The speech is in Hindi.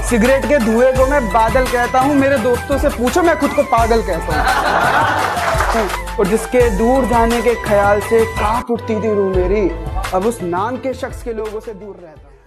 सिगरेट के धुएं को मैं बादल कहता हूँ, मेरे दोस्तों से पूछो मैं खुद को पागल कहता हूँ। और जिसके दूर जाने के ख्याल से कांप उठती थी रूह मेरी, अब उस नाम के शख्स के लोगों से दूर रहता हूँ।